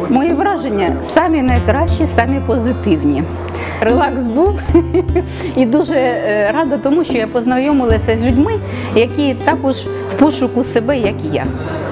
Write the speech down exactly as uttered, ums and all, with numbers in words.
Мої враження самі найкращі, самі позитивні. Релакс був і дуже рада тому, що я познайомилася з людьми, які також в пошуку себе, як і я.